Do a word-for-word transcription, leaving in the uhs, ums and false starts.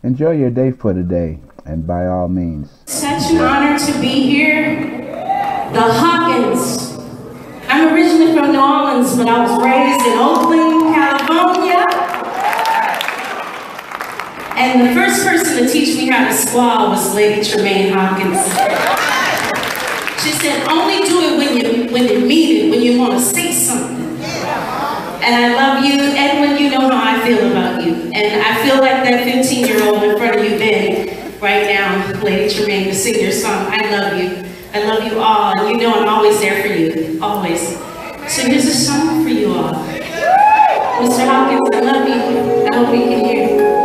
Enjoy your day for today, and by all means. Such an honor to be here. The Hawkins. I'm originally from New Orleans, but I was raised in Oakland, California. And the first person to teach me how to squall was Lady Tremaine Hawkins. She said, only do it when you when you mean it, when you want to say something. And I love you, Edwin, you know how I feel about you. And I feel like that fifteen-year-old in front of you, Ben, right now, Lady Tremaine, to sing your song. I love you. I love you all, and you know I'm always there for you, always. So here's a song for you all. Mister Hawkins, I love you. I hope you can hear.